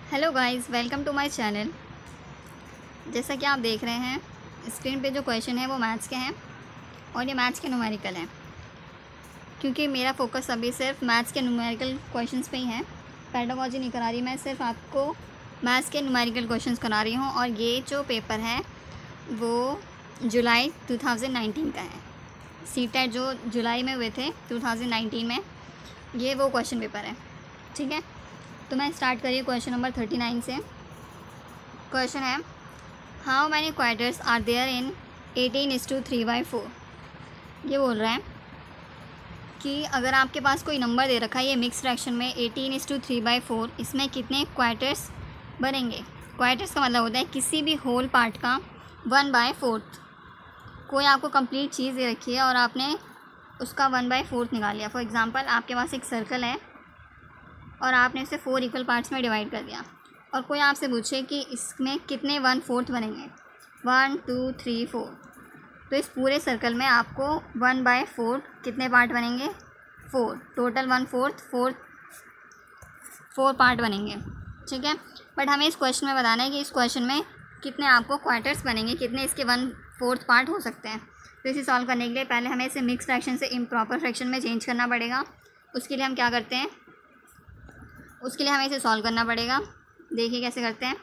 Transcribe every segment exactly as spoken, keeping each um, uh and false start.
Hello guys, welcome to my channel. जैसा कि आप देख रहे हैं स्क्रीन पे जो क्वेश्चन है वो मैथ्स के हैं और ये मैथ्स के न्यूमेरिकल हैं। क्योंकि मेरा फोकस अभी सिर्फ मैथ्स के न्यूमेरिकल क्वेश्चंस पे ही है, पेडागोजी नहीं करा रही मैं, सिर्फ आपको मैथ्स के न्यूमेरिकल क्वेश्चंस करा रही हूँ। और ये जो पेपर है वो जुलाई टू थाउजेंड नाइनटीन का है। सी टेट जो जुलाई में हुए थे टू थाउजेंड नाइनटीन में, ये वो क्वेश्चन पेपर है। ठीक है, तो मैं स्टार्ट करिए क्वेश्चन नंबर थर्टी नाइन से। क्वेश्चन है, how many quarters are there in eighteen is two three by four. ये बोल रहा है कि अगर आपके पास कोई नंबर दे रखा है ये मिक्स फ्रैक्शन में eighteen is two three by four, इसमें कितने क्वार्टर्स बनेंगे। क्वार्टर्स का मतलब होता है किसी भी होल पार्ट का वन बाय फोर्थ। कोई आपको कंप्लीट चीज़ दे रखी है और आपने उसका वन बाय फोर्थ निकाल लिया। फॉर एग्ज़ाम्पल, आपके पास एक सर्कल है और आपने इसे फोर इक्वल पार्ट्स में डिवाइड कर दिया, और कोई आपसे पूछे कि इसमें कितने वन फोर्थ बनेंगे, वन टू थ्री फोर, तो इस पूरे सर्कल में आपको वन बाय फोर्थ कितने पार्ट बनेंगे, four. Total one fourth four four part बनेंगे। ठीक है, बट हमें इस क्वेश्चन में बताना है कि इस क्वेश्चन में कितने आपको क्वार्टर्स बनेंगे, कितने इसके वन फोर्थ पार्ट हो सकते हैं। तो इसे सॉल्व करने के लिए पहले हमें इसे मिक्स फ्रैक्शन से इम्प्रॉपर फ्रैक्शन में चेंज करना पड़ेगा। उसके लिए हम क्या करते हैं, उसके लिए हमें इसे सॉल्व करना पड़ेगा। देखिए कैसे करते हैं।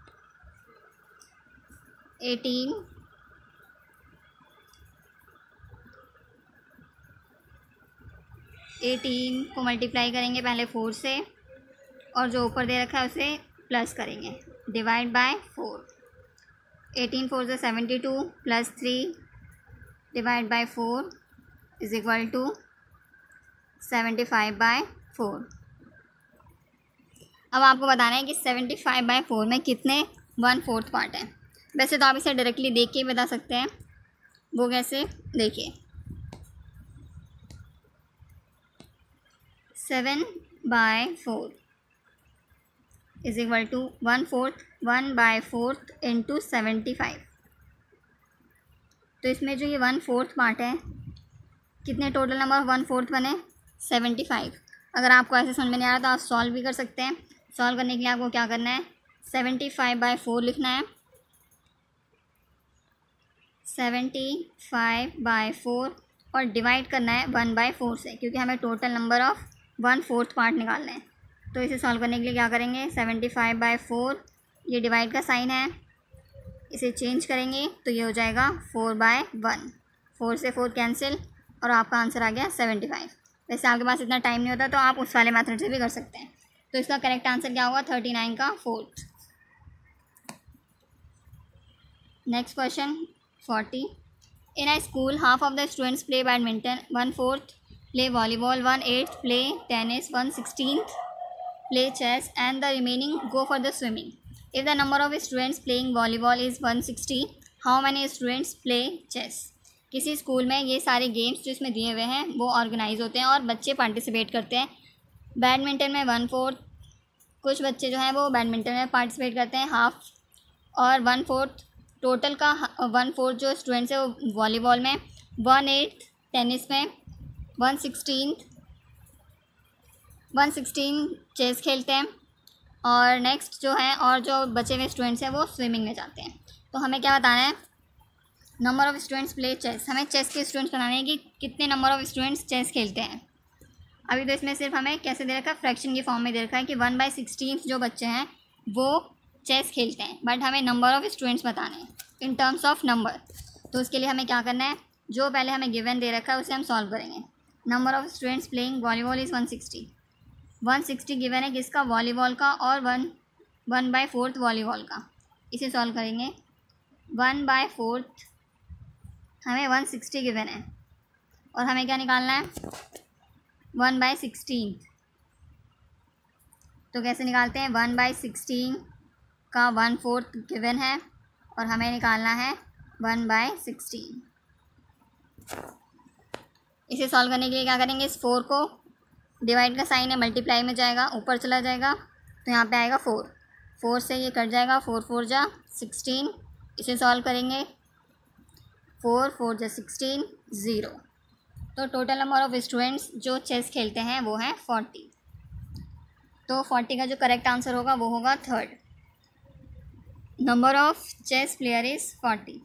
एटीन एटीन को मल्टीप्लाई करेंगे पहले फोर से, और जो ऊपर दे रखा है उसे प्लस करेंगे, divide by four. Eighteen four से seventy two plus three divide by four is equal to seventy five by four. अब आपको बताना है कि सेवेंटी फाइव बाई फोर में कितने वन फोर्थ पार्ट हैं। वैसे तो आप इसे डायरेक्टली देख के ही बता सकते हैं। वो कैसे, देखिए, seven by four is equal to one fourth, one by fourth into seventy five. तो इसमें जो ये वन फोर्थ पार्ट है, कितने total number of one fourth बने, सेवेंटी फाइव। अगर आपको ऐसे समझ में नहीं आ रहा तो आप सॉल्व भी कर सकते हैं। सॉल्व करने के लिए आपको क्या करना है, सेवेंटी फाइव बाई फोर लिखना है, सेवेंटी फाइव बाई फोर, और डिवाइड करना है वन बाई फोर से, क्योंकि हमें total number of one fourth part निकालना है। तो इसे सॉल्व करने के लिए क्या करेंगे, सेवेंटी फाइव बाई फोर, ये डिवाइड का साइन है, इसे चेंज करेंगे तो ये हो जाएगा फोर बाय वन। फोर से फोर कैंसिल और आपका आंसर आ गया सेवेंटी फाइव। वैसे आपके पास इतना टाइम नहीं होता तो आप उस वाले मेथड से भी कर सकते हैं। तो इसका करेक्ट आंसर क्या होगा, थर्टी नाइन का fourth. Next question forty, in a school half of the students play badminton, one fourth play volleyball, one eighth play tennis, one sixteenth play chess and the remaining go for the swimming. If the number of students playing volleyball is one sixty, how many students play chess. किसी school में ये सारे games जो इसमें दिए हुए हैं वो ऑर्गेनाइज होते हैं और बच्चे पार्टिसिपेट करते हैं। बैडमिंटन में वन फोर्थ, कुछ बच्चे जो हैं वो बैडमिंटन में पार्टिसिपेट करते हैं हाफ, और वन फोर्थ टोटल का वन फोर्थ जो स्टूडेंट्स है वो वॉलीबॉल में, वन एट्थ टेनिस में, one sixteen one sixteen chess खेलते हैं, और नेक्स्ट जो है और जो बचे हुए स्टूडेंट्स हैं वो स्विमिंग में जाते हैं। तो हमें क्या बताना है, number of students play chess. हमें चेस के स्टूडेंट्स बताने हैं कि कितने नंबर ऑफ़ स्टूडेंट्स चेस खेलते हैं। अभी तो इसमें सिर्फ हमें कैसे दे रखा है, फ्रैक्शन की फॉर्म में दे रखा है कि वन बाई सिक्सटीन जो बच्चे हैं वो चेस खेलते हैं, बट हमें नंबर ऑफ़ स्टूडेंट्स बताने हैं इन टर्म्स ऑफ नंबर। तो उसके लिए हमें क्या करना है, जो पहले हमें गिवन दे रखा है उसे हम सॉल्व करेंगे। Number of students playing volleyball is one sixty. One sixty given है किसका, वॉलीबॉल का, और one one by fourth volleyball का। इसे सॉल्व करेंगे, वन बाय फोर्थ हमें वन सिक्सटी गिवन है और हमें क्या निकालना है, वन बाई सिक्सटीन। तो कैसे निकालते हैं, वन बाई सिक्सटीन का वन फोर्थ गिवन है और हमें निकालना है वन बाई सिक्सटीन। इसे सॉल्व करने के लिए क्या करेंगे, इस फोर को, डिवाइड का साइन है, मल्टीप्लाई में जाएगा, ऊपर चला जाएगा तो यहाँ पे आएगा फोर। फोर से ये कट जाएगा, फोर फोर जा सिक्सटीन। इसे सॉल्व करेंगे, फोर फोर जा सिक्सटीन, ज़ीरो। तो टोटल नंबर ऑफ़ स्टूडेंट्स जो चेस खेलते हैं वो है फोर्टी। तो फोर्टी का जो करेक्ट आंसर होगा वो होगा third. Number of chess player is forty.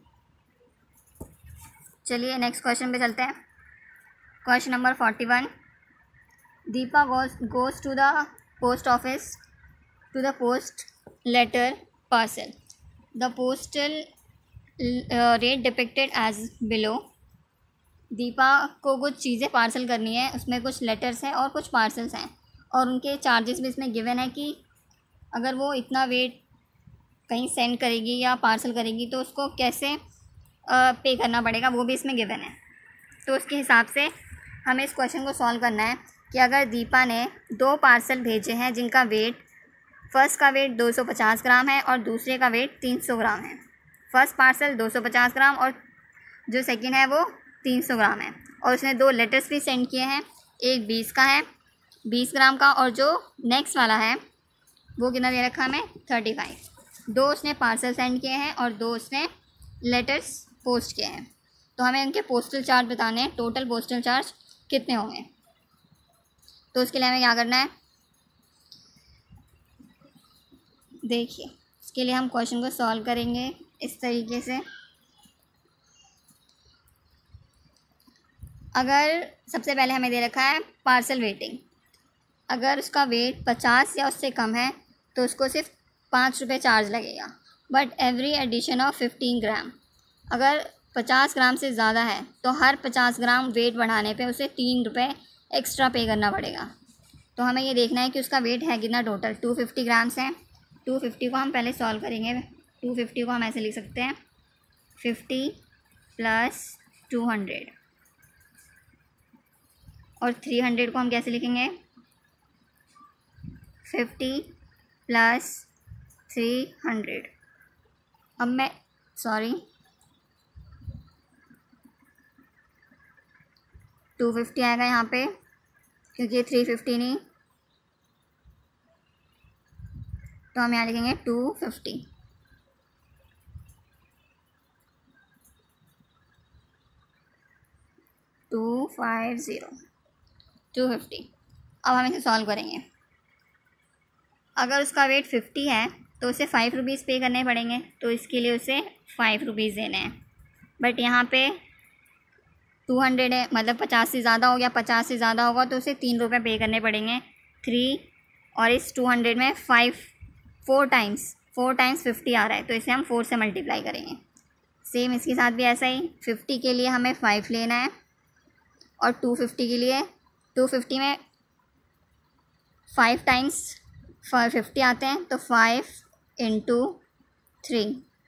चलिए नेक्स्ट क्वेश्चन पे चलते हैं। Question number forty one. Deepa goes goes to the post office to the post letter parcel. The postal rate depicted as below. Deepa को कुछ चीज़ें पार्सल करनी है, उसमें कुछ लेटर्स हैं और कुछ पार्सल्स हैं, और उनके चार्जेस भी इसमें गिवन है कि अगर वो इतना वेट कहीं सेंड करेगी या पार्सल करेगी तो उसको कैसे पे करना पड़ेगा, वो भी इसमें गिवन है। तो उसके हिसाब से हमें इस क्वेश्चन को सॉल्व करना है कि अगर दीपा ने दो पार्सल भेजे हैं जिनका वेट, फ़र्स्ट का वेट दो सौ पचास ग्राम है और दूसरे का वेट तीन सौ ग्राम है। फ़र्स्ट पार्सल दो सौ पचास ग्राम और जो सेकंड है वो तीन सौ ग्राम है, और उसने दो लेटर्स भी सेंड किए हैं, एक बीस का है बीस ग्राम का, और जो नेक्स्ट वाला है वो कितना दे रखा हमें थर्टी फाइव। दो उसने पार्सल सेंड किए हैं और दो उसने लेटर्स पोस्ट किए हैं। तो हमें उनके पोस्टल चार्ज बताने हैं, टोटल पोस्टल चार्ज कितने होंगे। तो उसके लिए हमें क्या करना है, देखिए इसके लिए हम क्वेश्चन को सॉल्व करेंगे इस तरीके से। अगर सबसे पहले हमें दे रखा है पार्सल वेटिंग, अगर उसका वेट पचास या उससे कम है तो उसको सिर्फ पाँच रुपये चार्ज लगेगा, but every addition of fifteen gram, अगर पचास ग्राम से ज़्यादा है तो हर पचास ग्राम वेट बढ़ाने पे उसे तीन रुपये एक्स्ट्रा पे करना पड़ेगा। तो हमें ये देखना है कि उसका वेट है कितना, टोटल टू फिफ्टी ग्राम्स है। टू फिफ्टी को हम पहले सॉल्व करेंगे। टू फिफ्टी को हम ऐसे लिख सकते हैं, फिफ्टी प्लस टू हंड्रेड, और थ्री हंड्रेड को हम कैसे लिखेंगे, फिफ्टी प्लस थ्री हंड्रेड। अब मैं सॉरी टू फिफ्टी आएगा यहाँ पे, क्योंकि थ्री फिफ्टी नहीं, तो हम यहाँ लिखेंगे two fifty. Two five zero two fifty. अब हम इसे सॉल्व करेंगे। अगर उसका वेट फिफ्टी है तो उसे फाइव रुपीज़ पे करने पड़ेंगे, तो इसके लिए उसे फाइव रुपीज़ देने हैं। बट यहाँ पे टू हंड्रेड है, मतलब पचास से ज़्यादा हो गया, पचास से ज़्यादा होगा तो उसे तीन रुपये पे करने पड़ेंगे, थ्री, और इस टू हंड्रेड में five four times four times fifty आ रहा है, तो इसे हम फोर से मल्टीप्लाई करेंगे। सेम इसके साथ भी ऐसा ही, फिफ्टी के लिए हमें फाइव लेना है और टू फिफ्टी के लिए, टू फिफ्टी में फाइव टाइम्स फिफ्टी आते हैं, तो फाइव इंटू थ्री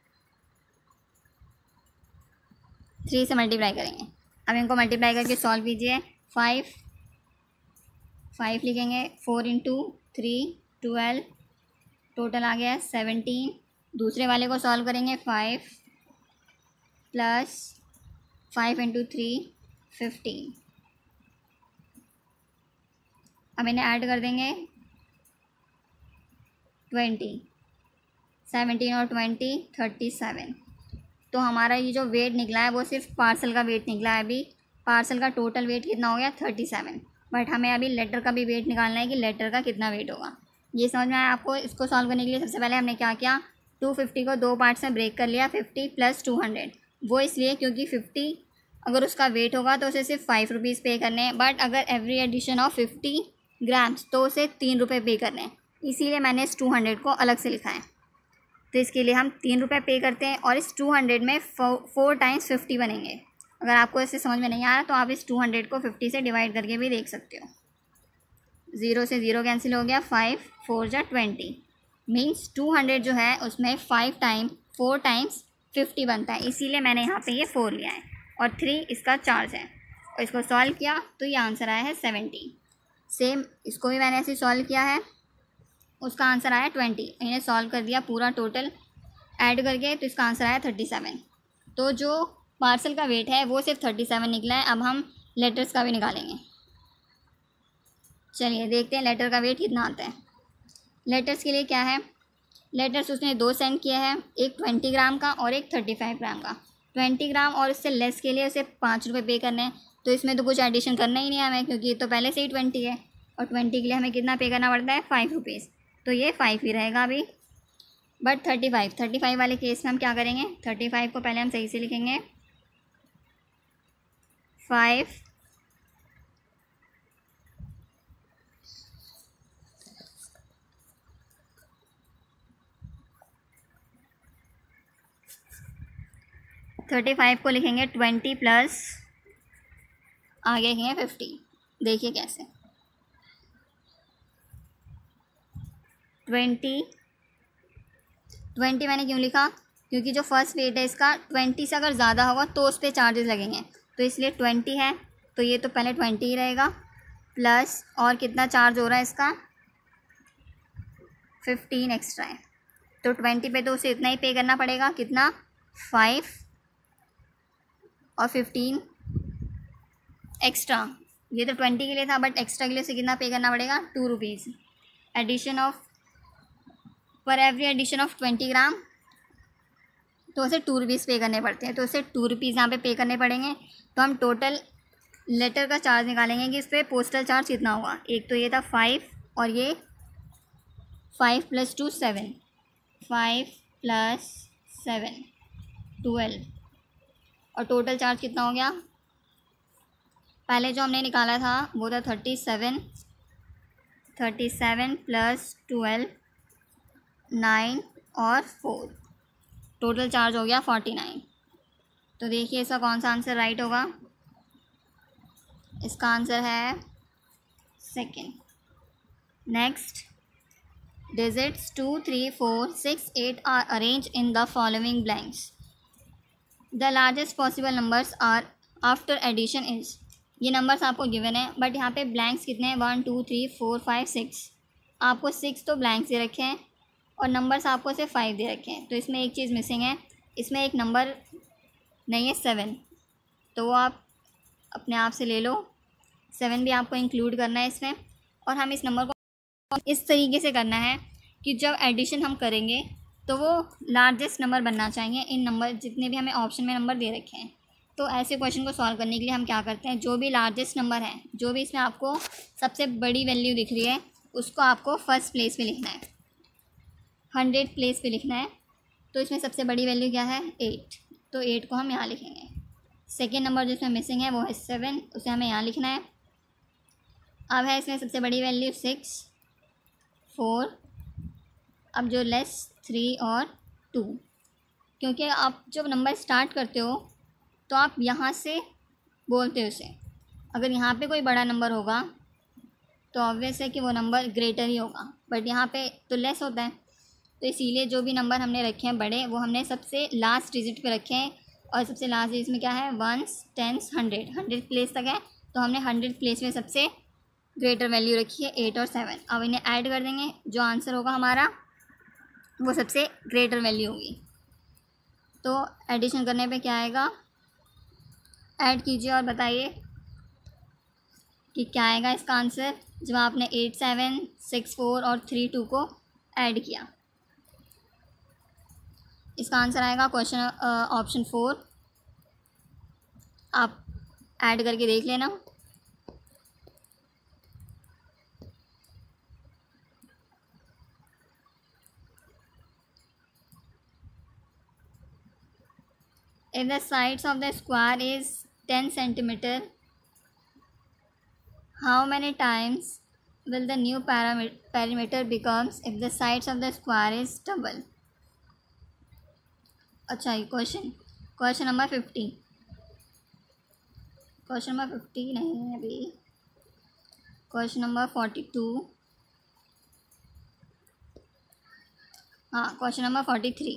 थ्री से मल्टीप्लाई करेंगे। अब इनको मल्टीप्लाई करके सॉल्व कीजिए। फाइव फाइव लिखेंगे, four into three twelve, total आ गया सेवनटीन। दूसरे वाले को सॉल्व करेंगे, five plus five into three fifteen. अब इन्हें ऐड कर देंगे, ट्वेंटी, सेवनटीन और ट्वेंटी थर्टी सेवन। तो हमारा ये जो वेट निकला है वो सिर्फ पार्सल का वेट निकला है। अभी पार्सल का टोटल वेट कितना हो गया, थर्टी सेवन, बट हमें अभी लेटर का भी वेट निकालना है कि लेटर का कितना वेट होगा। ये समझ में आया आपको। इसको सॉल्व करने के लिए सबसे पहले हमने क्या किया, टू फिफ्टी को दो पार्ट्स में ब्रेक कर लिया, फिफ्टी प्लस टू हंड्रेड। वो इसलिए क्योंकि फिफ्टी अगर उसका वेट होगा तो उसे सिर्फ फाइव रुपीज़ पे करने हैं, बट अगर every addition of fifty grams तो उसे तीन रुपये पे करने हैं, इसीलिए मैंने इस टू हंड्रेड को अलग से लिखा है। तो इसके लिए हम तीन रुपये पे करते हैं और इस टू हंड्रेड में फोर टाइम्स फिफ्टी बनेंगे। अगर आपको इससे समझ में नहीं आ रहा तो आप इस टू हंड्रेड को फिफ्टी से डिवाइड करके भी देख सकते हो। ज़ीरो से ज़ीरो कैंसिल हो गया, फाइव फोर जा ट्वेंटी, मीन्स टू हंड्रेड जो है उसमें five time four times fifty बनता है, इसीलिए मैंने यहाँ पे ये फोर लिया है, और थ्री इसका चार्ज है। और इसको सॉल्व किया तो ये आंसर आया है सेवेंटी। सेम इसको भी मैंने ऐसे सॉल्व किया है, उसका आंसर आया ट्वेंटी। इन्हें सॉल्व कर दिया पूरा टोटल ऐड करके, तो इसका आंसर आया थर्टी सेवन। तो जो पार्सल का वेट है वो सिर्फ थर्टी सेवन निकला है। अब हम लेटर्स का भी निकालेंगे। चलिए देखते हैं लेटर का वेट कितना आता है। लेटर्स के लिए क्या है, लेटर्स उसने दो सेंड किए हैं, एक ट्वेंटी ग्राम का और एक थर्टी फाइव ग्राम का। ट्वेंटी ग्राम और इससे लेस के लिए उसे पाँच रुपये पे करने हैं, तो इसमें तो कुछ एडिशन करना ही नहीं है हमें, क्योंकि ये तो पहले से ही ट्वेंटी है। और ट्वेंटी के लिए हमें कितना पे करना पड़ता है, फाइव रुपीज़। तो ये फाइव ही रहेगा अभी। But thirty five thirty five वाले केस में हम क्या करेंगे, थर्टी फाइव को पहले हम सही से लिखेंगे, फाइव थर्टी फाइव को लिखेंगे ट्वेंटी प्लस आगे लिखेंगे फिफ्टी। देखिए कैसे, ट्वेंटी ट्वेंटी मैंने क्यों लिखा, क्योंकि जो फर्स्ट वेट है इसका ट्वेंटी से अगर ज़्यादा होगा तो उस पर चार्जेस लगेंगे, तो इसलिए ट्वेंटी है, तो ये तो पहले ट्वेंटी ही रहेगा। प्लस और कितना चार्ज हो रहा है इसका, फिफ्टीन एक्स्ट्रा है, तो ट्वेंटी पे तो उसे इतना ही पे करना पड़ेगा, कितना, फाइव और फिफ्टीन एक्स्ट्रा। ये तो ट्वेंटी के लिए था, बट एक्स्ट्रा के लिए उसे कितना पे करना पड़ेगा, टू रुपीज़। एडिशन ऑफ पर every addition of twenty gram तो उसे टू रुपीज़ पे करने पड़ते हैं, तो उसे टू रुपीज़ यहाँ पे पे करने पड़ेंगे। तो हम टोटल लेटर का चार्ज निकालेंगे कि इस पर पोस्टल चार्ज कितना होगा। एक तो ये था फाइव और ये five plus two seven, five plus seven twelve, और टोटल चार्ज कितना हो गया, पहले जो हमने निकाला था वो था thirty seven thirty seven plus twelve, nine और फोर, टोटल चार्ज हो गया फोर्टी नाइन। तो देखिए इसका कौन सा आंसर राइट होगा, इसका आंसर है second. Next, digits two three four six eight are arrange in the following blanks, the largest possible numbers are after addition is. ये नंबर्स आपको गिवन है, बट यहाँ पे ब्लैंक्स कितने हैं, one two three four five six, आपको six तो blanks दे रखे हैं और नंबर्स आपको सिर्फ फाइव दे रखे हैं। तो इसमें एक चीज़ मिसिंग है, इसमें एक नंबर नहीं है, सेवन, तो वो आप अपने आप से ले लो, सेवन भी आपको इंक्लूड करना है इसमें। और हम इस नंबर को इस तरीके से करना है कि जब एडिशन हम करेंगे तो वो लार्जेस्ट नंबर बनना चाहिए इन नंबर जितने भी हमें ऑप्शन में नंबर दे रखे हैं। तो ऐसे क्वेश्चन को सॉल्व करने के लिए हम क्या करते हैं, जो भी लार्जेस्ट नंबर है, जो भी इसमें आपको सबसे बड़ी वैल्यू दिख रही है, उसको आपको फर्स्ट प्लेस पे लिखना है, हंड्रेड प्लेस पे लिखना है। तो इसमें सबसे बड़ी वैल्यू क्या है, एट, तो एट को हम यहाँ लिखेंगे। सेकेंड नंबर जिसमें मिसिंग है वो है सेवन, उसे हमें यहाँ लिखना है। अब है इसमें सबसे बड़ी वैल्यू सिक्स, फोर, अब जो लेस थ्री और टू, क्योंकि आप जब नंबर स्टार्ट करते हो तो आप यहाँ से बोलते हो उसे, अगर यहाँ पे कोई बड़ा नंबर होगा तो ऑब्वियस है कि वो नंबर ग्रेटर ही होगा, बट यहाँ पे तो लेस होता है, तो इसीलिए जो भी नंबर हमने रखे हैं बड़े वो हमने सबसे लास्ट डिजिट पे रखे हैं। और सबसे लास्ट डिजिट में क्या है, ones, tens, hundred, hundred place तक है, तो हमने हंड्रेड प्लेस में सबसे ग्रेटर वैल्यू रखी है एट और सेवन। अब इन्हें ऐड कर देंगे, जो आंसर होगा हमारा वो सबसे ग्रेटर वैल्यू होगी। तो एडिशन करने पे क्या आएगा, ऐड कीजिए और बताइए कि क्या आएगा इसका आंसर, जब आपने एट, सेवन, सिक्स, फोर और थ्री, टू को ऐड किया। इसका आंसर आएगा क्वेश्चन ऑप्शन फोर, आप ऐड करके देख लेना। If the sides of the square is ten centimeter, how many times will the new perimeter becomes if the sides of the square is double? अच्छा, ये question question number fifty question number fifty नहीं है अभी, question number forty two, हाँ question number forty three.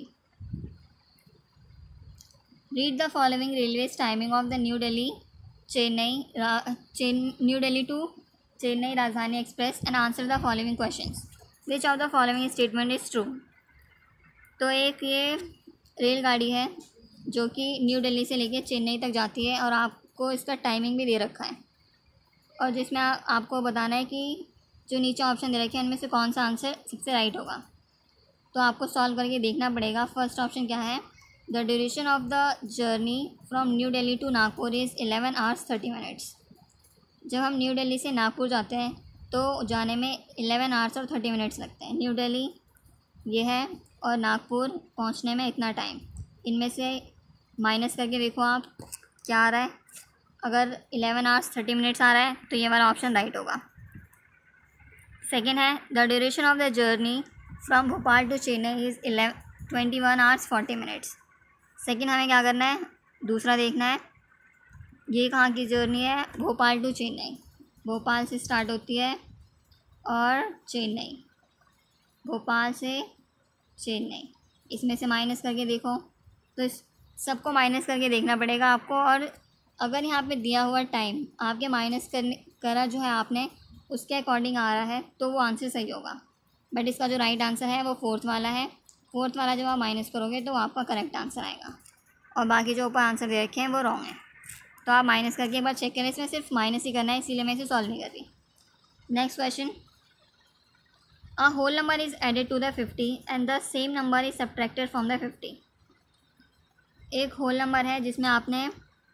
Read the following railways timing of the New Delhi Chennai Ra- Chen, New Delhi to Chennai Rajdhani Express and answer the following questions. Which of the following statement is true? तो एक ये रेलगाड़ी है जो कि new Delhi से लेके चेन्नई तक जाती है और आपको इसका टाइमिंग भी दे रखा है, और जिसमें आ, आपको बताना है कि जो नीचे ऑप्शन दे रखे हैं उनमें से कौन सा आंसर सबसे राइट होगा। तो आपको सॉल्व करके देखना पड़ेगा। फर्स्ट ऑप्शन क्या है, the duration of the journey from New Delhi to Nagpur is eleven hours thirty minutes. जब हम न्यू दिल्ली से नागपुर जाते हैं तो जाने में इलेवन आवर्स और थर्टी मिनट्स लगते हैं। न्यू दिल्ली ये है और नागपुर पहुंचने में इतना टाइम। इनमें से माइनस करके देखो आप क्या आ रहा है। अगर इलेवन आवर्स थर्टी मिनट्स आ रहा है तो ये वाला ऑप्शन राइट होगा। सेकेंड है the duration of the journey from Bhopal to Chennai is eleven twenty one hours forty minutes. Second हमें क्या करना है, दूसरा देखना है ये कहाँ की जर्नी है, भोपाल टू चेन्नई। भोपाल से स्टार्ट होती है और चेन्नई, भोपाल से चेन्नई। इसमें से माइनस करके देखो तो इस सबको माइनस करके देखना पड़ेगा आपको। और अगर यहाँ पे दिया हुआ टाइम आपके माइनस करने करा जो है आपने उसके अकॉर्डिंग आ रहा है तो वो आंसर सही होगा। बट इसका जो राइट आंसर है वो फोर्थ वाला है। फोर्थ वाला जब आप माइनस करोगे तो आपका करेक्ट आंसर आएगा और बाकी जो ऊपर आंसर दे रखे हैं वो रॉन्ग है। तो आप माइनस करके एक बार चेक करें। इसमें सिर्फ माइनस ही करना है, इसीलिए मैं इसे सॉल्व नहीं कर रही। Next question, a whole number is added to the fifty and the same number is subtracted from the fifty. एक होल नंबर है जिसमें आपने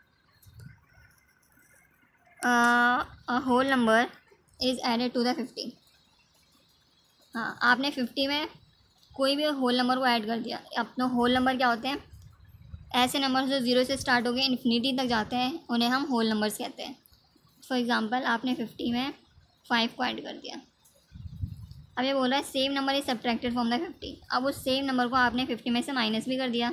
a whole number is added to the fifty. हाँ, आपने फिफ्टी में कोई भी होल नंबर को ऐड कर दिया। अपना होल नंबर क्या होते हैं, ऐसे नंबर जो ज़ीरो से स्टार्ट हो गए इन्फिनिटी तक जाते हैं उन्हें हम होल नंबर्स कहते हैं। फॉर एग्जांपल आपने फिफ्टी में फाइव को ऐड कर दिया। अब ये बोल रहा है same number is subtracted from the fifty. अब उस सेम नंबर को आपने फिफ्टी में से माइनस भी कर दिया।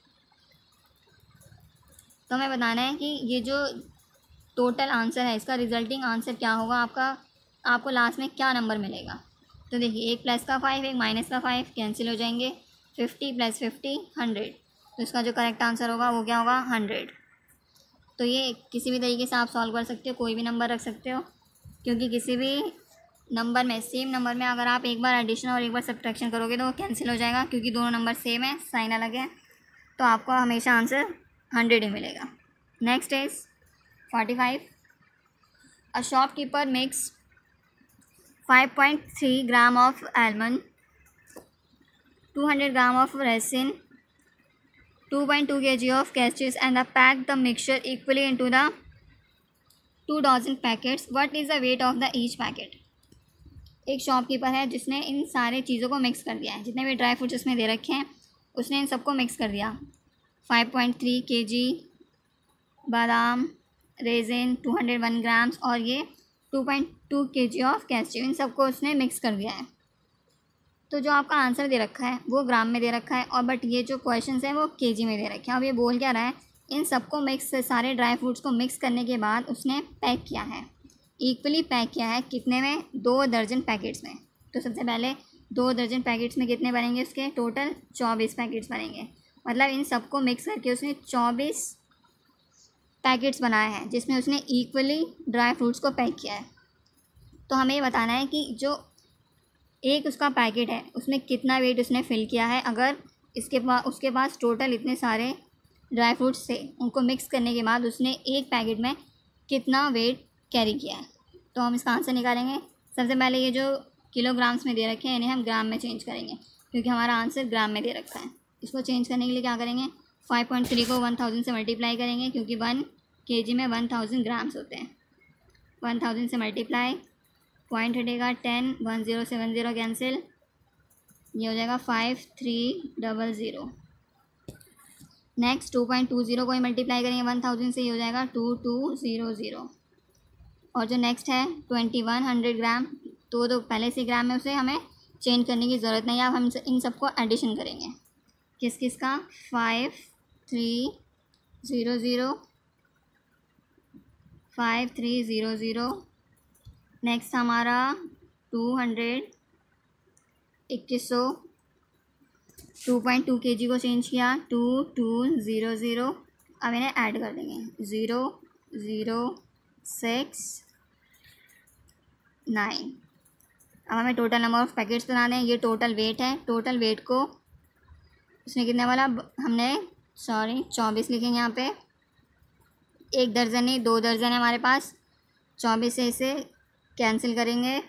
तो हमें बताना है कि ये जो टोटल आंसर है इसका रिजल्टिंग आंसर क्या होगा, आपका आपको लास्ट में क्या नंबर मिलेगा। तो देखिए एक प्लस का फाइव एक माइनस का फाइव कैंसिल हो जाएंगे। Fifty plus fifty hundred. तो इसका जो करेक्ट आंसर होगा वो क्या होगा, हंड्रेड। तो ये किसी भी तरीके से आप सॉल्व कर सकते हो, कोई भी नंबर रख सकते हो, क्योंकि किसी भी नंबर में सेम नंबर में अगर आप एक बार एडिशन और एक बार सब्ट्रैक्शन करोगे तो वो कैंसिल हो जाएगा, क्योंकि दोनों नंबर सेम है, साइन अलग है। तो आपको हमेशा आंसर हंड्रेड ही मिलेगा। Next is forty five. A shopkeeper makes five point three gram of almond, two hundred gram of raisin, two point two kilograms of cashews and pack the mixture equally into the two dozen packets. What is the weight of the each packet? एक shopkeeper है जिसने इन सारे चीज़ों को mix कर दिया है। जितने भी ड्राई फ्रूट्स उसमें दे रखे हैं उसने इन सबको मिक्स कर दिया। Five point three K G बादाम, raisin two hundred one grams और ये टू पॉइंट टू के जी ऑफ कैश्यू, इन सबको उसने मिक्स कर दिया है। तो जो आपका आंसर दे रखा है वो ग्राम में दे रखा है और बट ये जो क्वेश्चंस हैं वो केजी में दे रखे हैं। अब ये बोल क्या रहा है, इन सबको मिक्स, सारे ड्राई फ्रूट्स को मिक्स करने के बाद उसने पैक किया है, इक्वली पैक किया है। कितने में, दो दर्जन पैकेट्स में। तो सबसे पहले दो दर्जन पैकेट्स में कितने बनेंगे उसके, टोटल चौबीस पैकेट्स बनेंगे। मतलब इन सबको मिक्स करके उसने चौबीस पैकेट्स बनाए हैं जिसमें उसने इक्वली ड्राई फ्रूट्स को पैक किया है। तो हमें ये बताना है कि जो एक उसका पैकेट है उसमें कितना वेट उसने फिल किया है। अगर इसके पास उसके पास टोटल इतने सारे ड्राई फ्रूट्स थे, उनको मिक्स करने के बाद उसने एक पैकेट में कितना वेट कैरी किया है। तो हम इसका आंसर निकालेंगे। सबसे पहले ये जो किलोग्राम्स में दे रखे हैं इन्हें हम ग्राम में चेंज करेंगे, क्योंकि हमारा आंसर ग्राम में दे रखा है। इसको चेंज करने के लिए क्या करेंगे, फाइव पॉइंट थ्री को वन थाउजेंड से मल्टीप्लाई करेंगे, क्योंकि वन के जी में वन थाउजेंड ग्राम्स होते हैं। वन थाउजेंड से मल्टीप्लाई, पॉइंट हटेगा टेन, वन ज़ीरो से वन ज़ीरो कैंसिल, ये हो जाएगा five three double zero. Next two point two zero को ही मल्टीप्लाई करेंगे वन थाउजेंड से, ये हो जाएगा टू टू ज़ीरो ज़ीरो। और जो नेक्स्ट है ट्वेंटी वन हंड्रेड ग्राम, तो तो पहले से ग्राम में उसे हमें चेंज करने की ज़रूरत नहीं है। अब हम इन सबको एडिशन करेंगे। किस किस का, five three zero zero, five three zero zero. Next हमारा टू हंड्रेड, इक्कीस सौ, टू पॉइंट टू के जी को चेंज किया, टू टू ज़ीरो ज़ीरो। अब इन्हें ऐड कर देंगे, ज़ीरो ज़ीरो सिक्स नाइन। अब हमें टोटल नंबर ऑफ़ पैकेट्स बनाने हैं। ये टोटल वेट है, टोटल वेट को उसने कितने वाला, हमने सॉरी चौबीस लिखेंगे यहाँ पे। एक दर्जन नहीं, दो दर्जन है हमारे पास। चौबीस से इसे कैंसिल करेंगे,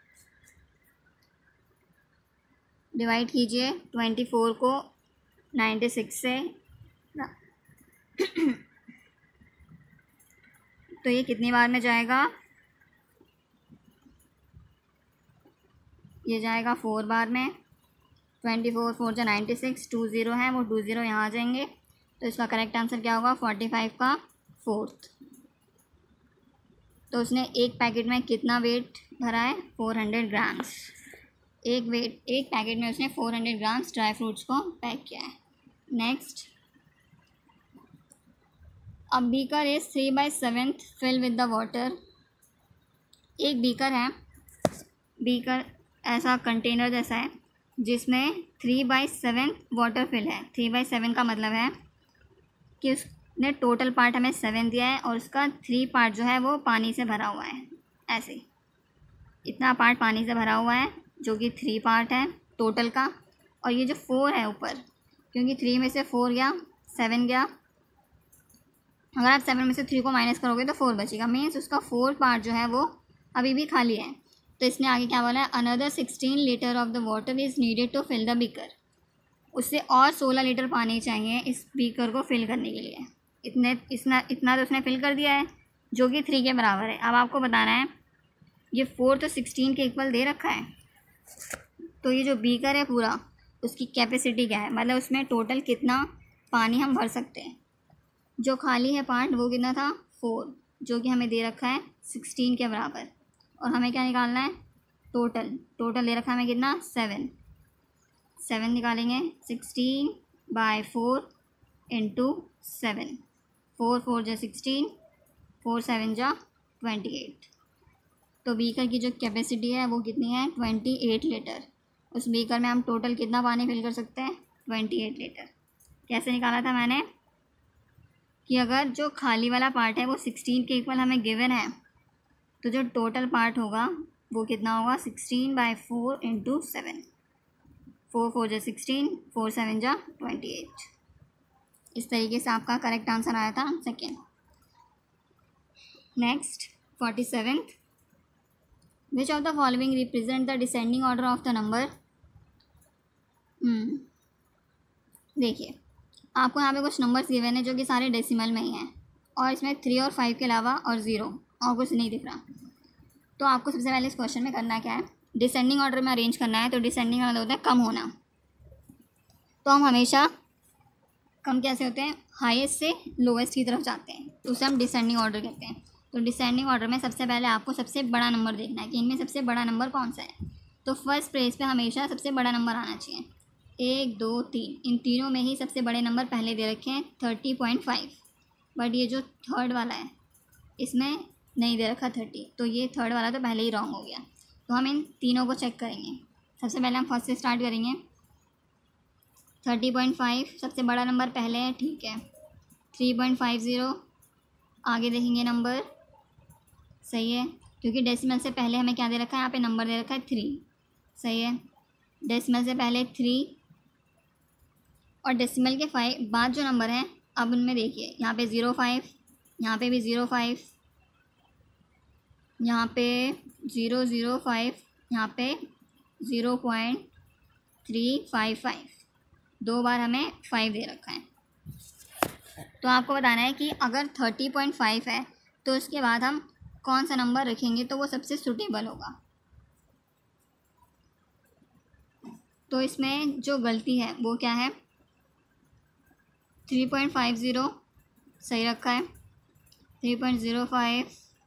डिवाइड कीजिए ट्वेंटी फोर को नाइन्टी सिक्स से। तो ये कितनी बार में जाएगा, ये जाएगा फोर बार में, ट्वेंटी फोर फोर जो नाइन्टी सिक्स, टू ज़ीरो है वो टू ज़ीरो यहाँ आ जाएंगे। तो इसका करेक्ट आंसर क्या होगा, फोर्टी फाइव का फोर्थ। तो उसने एक पैकेट में कितना वेट भरा है, फोर हंड्रेड ग्राम्स। एक वेट एक पैकेट में उसने four hundred grams dry fruits को पैक किया है। Next, a beaker is three by seventh fill with the water. एक बीकर है, बीकर ऐसा कंटेनर जैसा है जिसमें three by seven water fill है। थ्री बाई सेवन का मतलब है कि उसने टोटल पार्ट हमें सेवन दिया है और उसका थ्री पार्ट जो है वो पानी से भरा हुआ है। ऐसे इतना पार्ट पानी से भरा हुआ है जो कि थ्री पार्ट है टोटल का। और ये जो फोर है ऊपर, क्योंकि थ्री में से फोर गया, सेवन गया, अगर आप सेवन में से थ्री को माइनस करोगे तो फोर बचेगा। मीन्स उसका फोर पार्ट जो है वो अभी भी खाली है। तो इसने आगे क्या बोला है, another sixteen litre of the water is needed to fill the beaker. उससे और सोलह लीटर पानी चाहिए इस बीकर को फिल करने के लिए। इतने इतना इतना तो उसने फिल कर दिया है जो कि थ्री के बराबर है। अब आपको बताना है, ये फोर तो सिक्सटीन के इक्वल दे रखा है, तो ये जो बीकर है पूरा उसकी कैपेसिटी क्या है, मतलब उसमें टोटल कितना पानी हम भर सकते हैं। जो खाली है पार्ट वो कितना था, फोर, जो कि हमें दे रखा है सिक्सटीन के बराबर। और हमें क्या निकालना है, टोटल टोटल दे रखा है हमें कितना, सेवन। सेवन निकालेंगे, sixteen by four into seven, four four जा सिक्सटीन, फोर सेवन जा ट्वेंटी एट। तो बीकर की जो कैपेसिटी है वो कितनी है, ट्वेंटी एट लीटर। उस बीकर में हम टोटल कितना पानी फिल कर सकते हैं, ट्वेंटी एट लीटर। कैसे निकाला था मैंने कि अगर जो खाली वाला पार्ट है वो सिक्सटीन के इक्वल हमें गिवन है, तो जो टोटल पार्ट होगा वो कितना होगा, sixteen by four into seven, four four जा सिक्सटीन, फोर सेवन जा ट्वेंटी एट। इस तरीके से आपका करेक्ट आंसर आया था second. Next, forty seventh, which of the following represent the descending order of the number. देखिए, आपको यहाँ पे कुछ नंबर्स गिवन है जो कि सारे डेसिमल में ही हैं, और इसमें थ्री और फाइव के अलावा और ज़ीरो और कुछ नहीं दिख रहा। तो आपको सबसे पहले इस क्वेश्चन में करना क्या है, डिसेंडिंग ऑर्डर में अरेंज करना है। तो डिसेंडिंग ऑर्डर होता है कम होना। तो हम हमेशा कम कैसे होते हैं, हाईएस्ट से लोवेस्ट की तरफ जाते हैं, तो उसे हम डिसेंडिंग ऑर्डर कहते हैं। तो डिसेंडिंग ऑर्डर में सबसे पहले आपको सबसे बड़ा नंबर देखना है कि इनमें सबसे बड़ा नंबर कौन सा है। तो फर्स्ट प्लेस पे हमेशा सबसे बड़ा नंबर आना चाहिए। एक, दो, तीन, इन तीनों में ही सबसे बड़े नंबर पहले दे रखे हैं थर्टी पॉइंट फाइव। बट ये जो थर्ड वाला है इसमें नहीं दे रखा थर्टी, तो ये थर्ड वाला तो पहले ही रॉन्ग हो गया। तो हम इन तीनों को चेक करेंगे। सबसे पहले हम फर्स्ट से स्टार्ट करेंगे। थर्टी पॉइंट फाइव सबसे बड़ा नंबर पहले है, ठीक है। थ्री पॉइंट फाइव ज़ीरो आगे देखेंगे नंबर, सही है, क्योंकि डेसिमल से पहले हमें क्या दे रखा है, यहाँ पे नंबर दे रखा है थ्री, सही है। डेसिमल से पहले थ्री और डेसिमल के फाइव बाद जो नंबर हैं, अब उनमें देखिए यहाँ पे ज़ीरो फाइव, यहाँ पे भी ज़ीरो फाइव, यहाँ पे ज़ीरो ज़ीरो फाइव, यहाँ पे zero point three five five, दो बार हमें फाइव दे रखा है। तो आपको बताना है कि अगर थर्टी पॉइंट फाइव है तो उसके बाद हम कौन सा नंबर रखेंगे तो वो सबसे सूटेबल होगा। तो इसमें जो गलती है वो क्या है, थ्री पॉइंट फाइव ज़ीरो सही रखा है, थ्री पॉइंट ज़ीरो फाइव,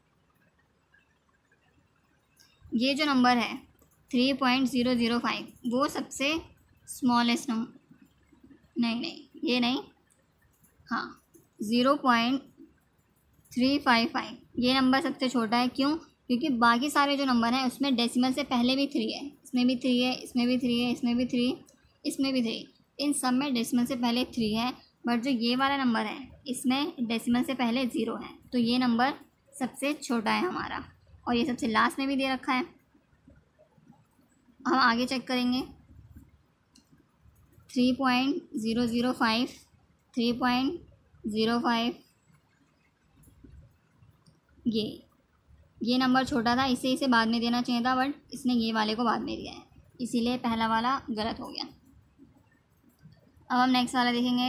ये जो नंबर है three point zero zero five वो सबसे स्मॉलेस्ट नंबर, नहीं नहीं ये नहीं, हाँ zero point three five five ये नंबर सबसे छोटा है। क्यों, क्योंकि बाकी सारे जो नंबर हैं उसमें डेसिमल से पहले भी थ्री है, इसमें भी थ्री है, इसमें भी थ्री है, इसमें भी थ्री, इसमें भी थ्री, इन सब में डेसिमल से पहले थ्री है। बट जो ये वाला नंबर है इसमें डेसिमल से पहले ज़ीरो है, तो ये नंबर सबसे छोटा है हमारा, और ये सबसे लास्ट में भी दे रखा है। हम आगे चेक करेंगे, three point zero zero five, three point zero five, ये ये नंबर छोटा था, इसे इसे बाद में देना चाहिए था, बट इसने ये वाले को बाद में दिया है, इसीलिए पहला वाला गलत हो गया। अब हम नेक्स्ट वाला देखेंगे।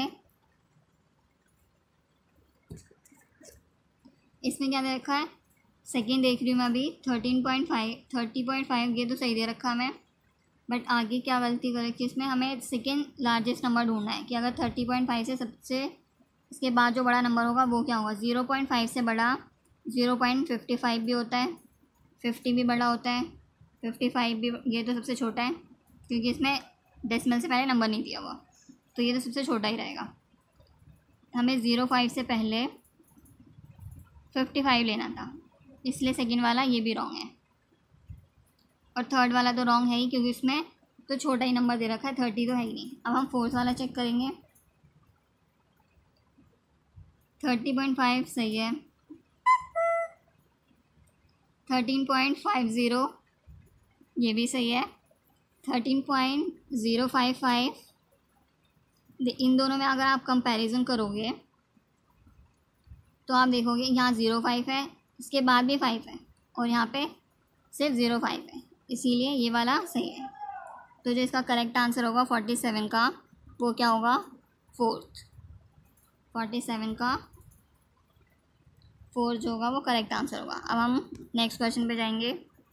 इसमें क्या दे रखा है, सेकेंड देख रही हूँ मैं अभी, thirteen point five, thirty point five ये तो सही दे रखा है हमें, बट आगे क्या गलती करें, इसमें हमें सेकेंड लार्जेस्ट नंबर ढूंढना है कि अगर थर्टी पॉइंट फाइव से सबसे इसके बाद जो बड़ा नंबर होगा वो क्या होगा। ज़ीरो पॉइंट फाइव से बड़ा ज़ीरो पॉइंट फिफ्टी फाइव भी होता है, फिफ्टी भी बड़ा होता है, फिफ्टी फाइव भी, ये तो सबसे छोटा है क्योंकि इसमें डेसिमल से पहले नंबर नहीं दिया हुआ, तो ये तो सबसे छोटा ही रहेगा। हमें ज़ीरो फाइव से पहले फिफ्टी फाइव लेना था, इसलिए सेकंड वाला ये भी रॉन्ग है, और थर्ड वाला तो रॉन्ग है ही क्योंकि इसमें तो छोटा ही नंबर दे रखा है, थर्टी तो है ही नहीं। अब हम फोर्थ वाला चेक करेंगे। थर्टी पॉइंट फाइव सही है, थर्टीन पॉइंट फाइव ज़ीरो ये भी सही है, thirteen point zero five five, इन दोनों में अगर आप कंपैरिजन करोगे तो आप देखोगे यहाँ ज़ीरो फाइव है, इसके बाद भी फाइव है, और यहाँ पे सिर्फ ज़ीरो फाइव है, इसीलिए ये वाला सही है। तो जो इसका करेक्ट आंसर होगा फोर्टी सेवन का, वो क्या होगा, फोर्थ। फोर्टी सेवन का फोर्थ जो होगा वो करेक्ट आंसर होगा। अब हम नेक्स्ट क्वेश्चन पे जाएंगे।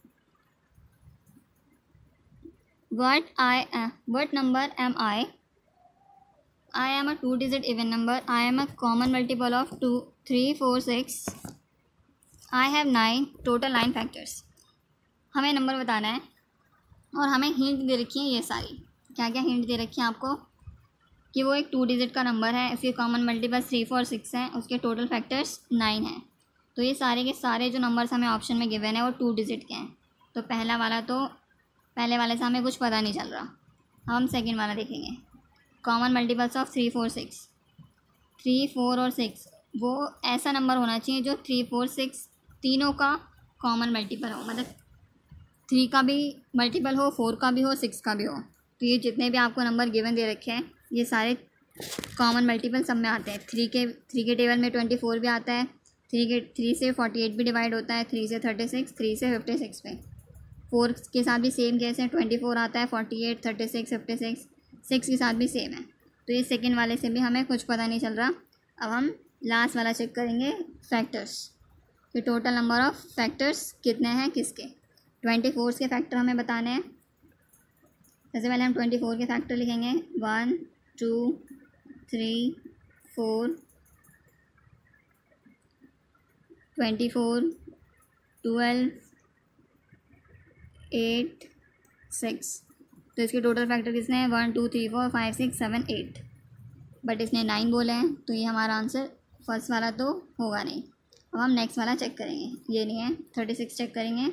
What I what number am I I am a two digit even number. I am a common multiple of two, three, four, six. I have nine, total nine factors. हमें number बताना है और हमें hint दे रखी है ये सारी। क्या क्या हिंट दे रखी है आपको कि वो एक टू डिजिट का नंबर है, उसके common multiple three four six हैं, उसके टोटल फैक्टर्स नाइन हैं। तो ये सारे के सारे जो नंबर्स हमें ऑप्शन में गिवन है वो टू डिजिट के हैं। तो पहला वाला तो पहले वाले से हमें कुछ पता नहीं चल रहा। अब हम सेकेंड वाला देखेंगे। Common multiples of three four six, three four और सिक्स, वो ऐसा नंबर होना चाहिए जो थ्री फोर सिक्स तीनों का कॉमन मल्टीपल हो, मतलब थ्री का भी मल्टीपल हो, फोर का भी हो, सिक्स का भी हो। तो ये जितने भी आपको नंबर गिवन दे रखे हैं ये सारे कॉमन मल्टीपल सब में आते हैं। थ्री के थ्री के टेबल में ट्वेंटी फोर भी आता है, थ्री के थ्री से फोर्टी एट भी डिवाइड होता है, थ्री से थर्टी सिक्स, थ्री से फिफ्टी सिक्स पे। फोर के साथ भी सेम केस है, ट्वेंटी फोर आता है, forty eight, thirty six, fifty six, six के साथ भी सेम है। तो ये सेकेंड वाले से भी हमें कुछ पता नहीं चल रहा। अब हम लास्ट वाला चेक करेंगे, फैक्टर्स। तो टोटल नंबर ऑफ़ फैक्टर्स कितने हैं किसके। ट्वेंटी फोर के फैक्टर हमें बताने हैं। सबसे पहले हम ट्वेंटी फोर के फैक्टर लिखेंगे, one two three four, twenty four, twelve, eight, six. तो इसके टोटल फैक्टर कितने हैं, one two three four five six seven eight, but इसने नाइन बोले हैं, तो ये हमारा आंसर फर्स्ट वाला तो होगा नहीं। अब हम नेक्स्ट वाला चेक करेंगे, ये नहीं है, थर्टी सिक्स चेक करेंगे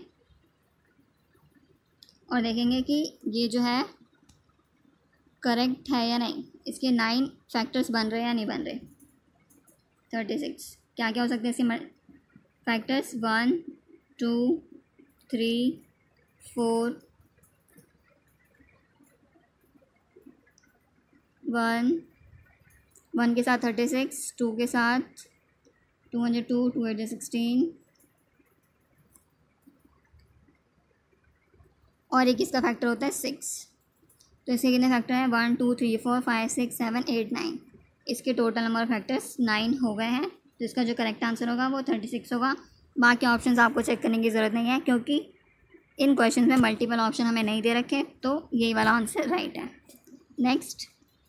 और देखेंगे कि ये जो है करेक्ट है या नहीं, इसके नाइन फैक्टर्स बन रहे हैं या नहीं बन रहे। थर्टी सिक्स क्या क्या हो सकते हैं इसके factors, one two three four, one one के साथ थर्टी सिक्स, टू के साथ two hundred two, two eight sixteen, और एक इसका फैक्टर होता है सिक्स। तो इसके कितने फैक्टर हैं, one two three four five six seven eight nine. इसके टोटल नंबर फैक्टर्स नाइन हो गए हैं। तो इसका जो करेक्ट आंसर होगा वो थर्टी सिक्स होगा। बाकी ऑप्शंस आपको चेक करने की ज़रूरत नहीं है क्योंकि इन क्वेश्चन में मल्टीपल ऑप्शन हमें नहीं दे रखे, तो यही वाला आंसर राइट है। Next,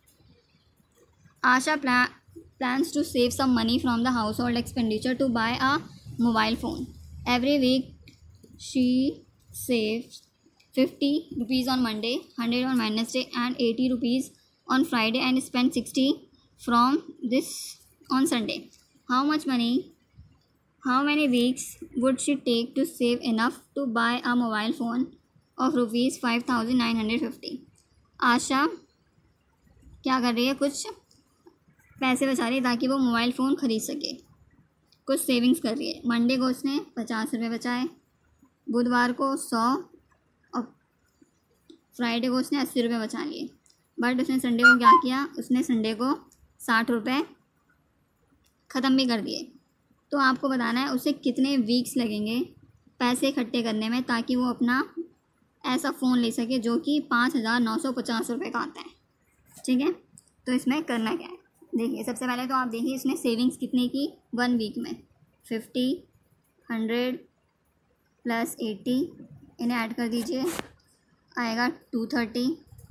Asha pla- plans to save some money from the household expenditure to buy a mobile phone. Every week, she saves fifty rupees on Monday, one hundred on Wednesday, and eighty rupees on Friday, and spends sixty from this on Sunday. How much money? How many weeks would she take to save enough to buy a mobile phone of rupees five thousand nine hundred fifty? Asha क्या कर रही है, कुछ पैसे बचा रही है ताकि वो मोबाइल फ़ोन ख़रीद सके, कुछ सेविंग्स कर रही है। मंडे को उसने पचास रुपये बचाए, बुधवार को सौ, और फ्राइडे को उसने अस्सी रुपये बचा लिए। बट उसने संडे को क्या किया, उसने संडे को साठ रुपये ख़त्म भी कर दिए। तो आपको बताना है उसे कितने वीक्स लगेंगे पैसे इकट्ठे करने में ताकि वो अपना ऐसा फ़ोन ले सके जो कि पाँच हज़ार नौ सौ पचास रुपये का आता है। ठीक है, तो इसमें करना क्या है, देखिए सबसे पहले तो आप देखिए इसने सेविंग्स कितने की, वन वीक में फिफ्टी, हंड्रेड प्लस एट्टी, इन्हें ऐड कर दीजिए, आएगा टू थर्टी,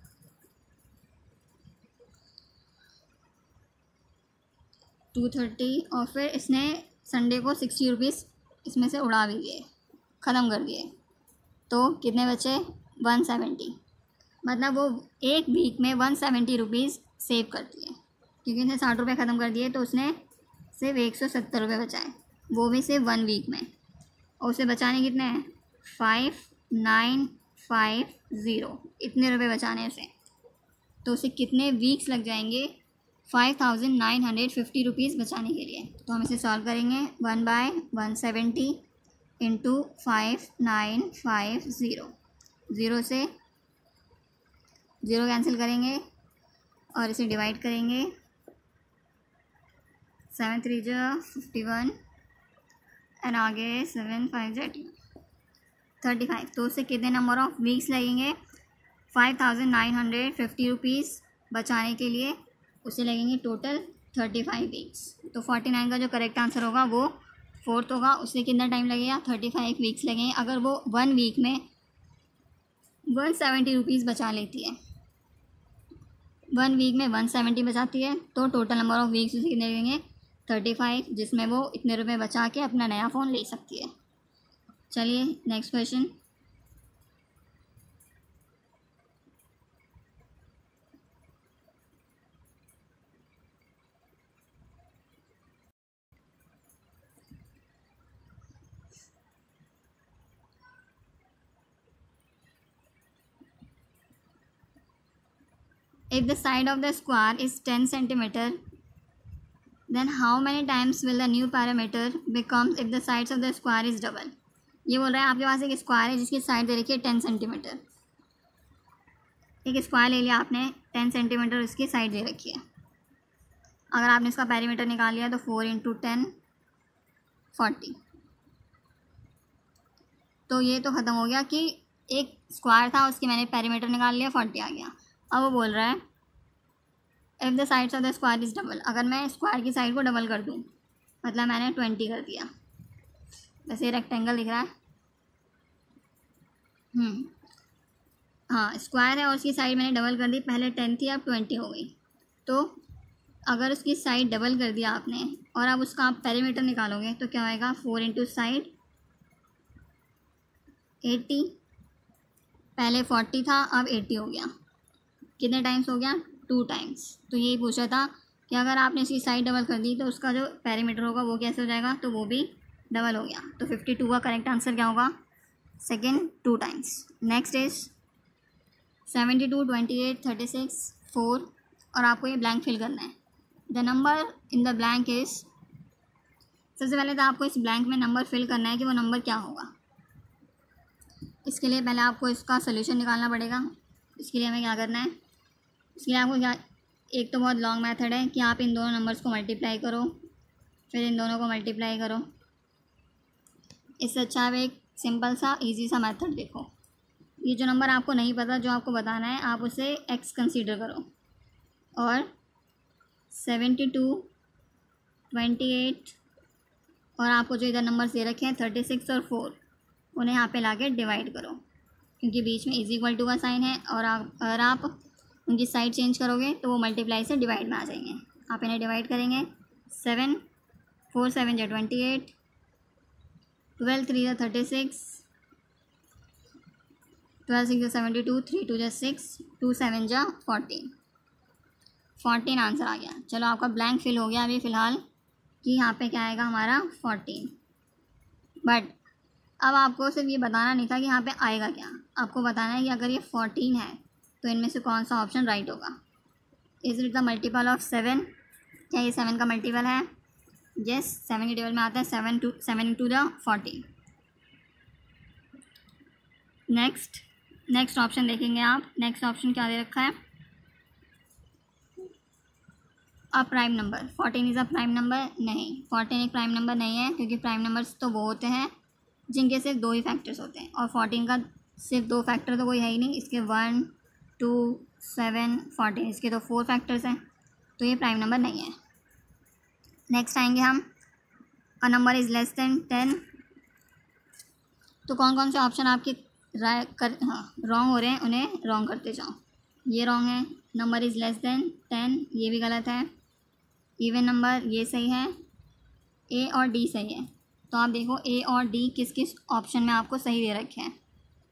टू थर्टी और फिर इसने संडे को सिक्सटी रुपीज़ इसमें से उड़ा भी दिए, ख़त्म कर दिए, तो कितने बचे? One seventy. मतलब वो एक वीक में वन सेवेंटी रुपीज़ सेव करती है, क्योंकि उसने साठ रुपये ख़त्म कर दिए तो उसने सिर्फ एक सौ सत्तर रुपये बचाए, वो भी सिर्फ वन वीक में। और उसे बचाने कितने हैं? फाइव नाइन फाइव ज़ीरो, इतने रुपये बचाने उसे। तो उसे कितने वीक्स लग जाएंगे? Five thousand nine hundred fifty rupees बचाने के लिए। तो हम इसे सॉल्व करेंगे। One by one seventy into five nine five zero, zero से ज़ीरो कैंसिल करेंगे और इसे डिवाइड करेंगे। सेवन थ्री जो फिफ्टी वन एंड आगे सेवन फाइव जो थर्टी फाइव। तो उससे कितने नंबर ऑफ वीक्स लगेंगे? Five thousand nine hundred fifty rupees बचाने के लिए उसे लगेंगे टोटल थर्टी फाइव वीक्स। तो फोर्टी नाइन का जो करेक्ट आंसर होगा वो फोर्थ होगा। उससे कितना टाइम लगेगा? थर्टी फाइव वीक्स लगेंगे। अगर वो वन वीक में वन सेवेंटी रुपीज़ बचा लेती है, वन वीक में वन सेवेंटी बचाती है, तो टोटल नंबर ऑफ़ वीक्स उसे कितने लगेंगे? थर्टी फाइव, जिसमें वो इतने रुपए बचा के अपना नया फ़ोन ले सकती है। चलिए next question. If the side of the square is ten centimeter, then how many times will the new parameter becomes if the sides of the square is double? ये बोल रहा है आपके पास एक स्क्वायर है जिसकी साइड दे रखी है टेन सेंटीमीटर। एक स्क्वायर ले लिया आपने, टेन सेंटीमीटर उसकी साइड दे रखी है। अगर आपने इसका पैरीमीटर निकाल लिया तो फोर इंटू टेन फोर्टी। तो ये तो ख़त्म हो गया कि एक स्क्वायर था उसकी मैंने पैरीमीटर निकाल लिया, फोर्टी आ गया। अब वो बोल रहा है if the sides of the square is double, अगर मैं स्क्वायर की साइड को डबल कर दूँ, मतलब मैंने ट्वेंटी कर दिया। वैसे ये रेक्टेंगल दिख रहा है, हम्म हाँ स्क्वायर है और उसकी साइड मैंने डबल कर दी, पहले टेन थी अब ट्वेंटी हो गई। तो अगर उसकी साइड डबल कर दिया आपने और अब उसका आप पैरीमीटर निकालोगे तो क्या होएगा? फोर इंटू साइड एटी, पहले फोर्टी था अब एटी हो गया। कितने टाइम्स हो गया? Two times. तो यही पूछा था कि अगर आपने इसकी साइड डबल कर दी तो उसका जो पैरीमीटर होगा वो कैसे हो जाएगा? तो वो भी डबल हो गया। तो फिफ्टी टू का करेक्ट आंसर क्या होगा? Second, two times. Next is seventy two, twenty eight, thirty six, four, और आपको ये ब्लैंक फिल करना है। The number in the blank is, सबसे पहले तो आपको इस ब्लैंक में नंबर फिल करना है कि वो नंबर क्या होगा। इसके लिए पहले आपको इसका सोल्यूशन निकालना पड़ेगा। इसके लिए हमें क्या करना है? इसके लिए आपको क्या, एक तो बहुत लॉन्ग मेथड है कि आप इन दोनों नंबर्स को मल्टीप्लाई करो, फिर इन दोनों को मल्टीप्लाई करो। इससे अच्छा आप एक सिंपल सा इजी सा मेथड देखो। ये जो नंबर आपको नहीं पता, जो आपको बताना है, आप उसे एक्स कंसीडर करो और सेवेंटी टू, ट्वेंटी एट और आपको जो इधर नंबर दे रखे हैं थर्टी सिक्स और फोर, उन्हें यहाँ पे लाके डिवाइड करो, क्योंकि बीच में इज इक्वल टू का साइन है। और आप अगर आप उनकी साइड चेंज करोगे तो वो मल्टीप्लाई से डिवाइड में आ जाएंगे। आप इन्हें डिवाइड करेंगे। सेवन फोर सेवन जो ट्वेंटी एट, ट्वेल्व थ्री जो थर्टी सिक्स, ट्वेल्व सिक्स जो सेवेंटी टू, थ्री टू जो सिक्स, टू सेवन जो फोर्टीन, फोर्टीन आंसर आ गया। चलो आपका ब्लैंक फिल हो गया अभी फ़िलहाल कि यहाँ पे क्या आएगा हमारा फोर्टीन। बट अब आपको सिर्फ ये बताना नहीं था कि यहाँ पे आएगा क्या, आपको बताना है कि अगर ये फोर्टीन है तो इनमें से कौन सा ऑप्शन राइट होगा। Is it the multiple of seven? क्या ये सेवन का मल्टीपल है? यस, सेवन के टेबल में आता है seven two seven into the fourteen. Next next option देखेंगे आप। नेक्स्ट ऑप्शन क्या दे रखा है? A prime number. Fourteen is a prime number? नहीं, फोर्टीन एक प्राइम नंबर नहीं है, क्योंकि प्राइम नंबर्स तो वो होते हैं जिनके सिर्फ दो ही फैक्टर्स होते हैं, और फोर्टीन का सिर्फ दो फैक्टर तो कोई है ही नहीं। इसके वन, टू, सेवन, फोर्टीन, इसके तो फोर फैक्टर्स हैं, तो ये प्राइम नंबर नहीं है। नेक्स्ट आएंगे हम, a number is less than ten. तो कौन कौन से ऑप्शन आपके राय कर हाँ रॉन्ग हो रहे हैं उन्हें रॉन्ग करते जाओ। ये रॉन्ग है। Number is less than ten, ये भी गलत है। इवन नंबर ये सही है। ए और डी सही है। तो आप देखो ए और डी किस किस ऑप्शन में आपको सही दे रखे हैं।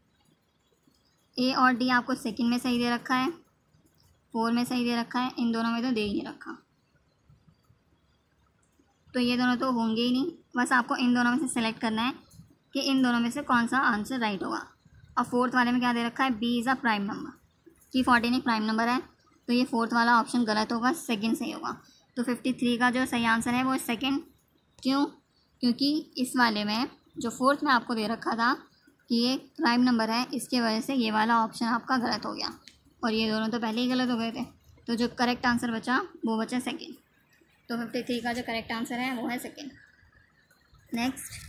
ए और डी आपको सेकंड में सही दे रखा है, फोर में सही दे रखा है, इन दोनों में तो दे ही नहीं रखा। तो ये दोनों तो होंगे ही नहीं। बस आपको इन दोनों में से सेलेक्ट करना है कि इन दोनों में से कौन सा आंसर राइट होगा। और फोर्थ वाले में क्या दे रखा है, B is a prime number, कि फोर्टीन एक प्राइम नंबर है। तो ये फोर्थ वाला ऑप्शन गलत होगा, सेकंड सही होगा। तो फिफ्टी थ्री का जो सही आंसर है वो सेकंड। क्यों? क्योंकि इस वाले में जो फोर्थ में आपको दे रखा था कि ये प्राइम नंबर है, इसके वजह से ये वाला ऑप्शन आपका गलत हो गया और ये दोनों तो पहले ही गलत हो गए थे। तो जो करेक्ट आंसर बचा वो बचा सेकंड। तो फिफ्टी थ्री का जो करेक्ट आंसर है वो है second. Next,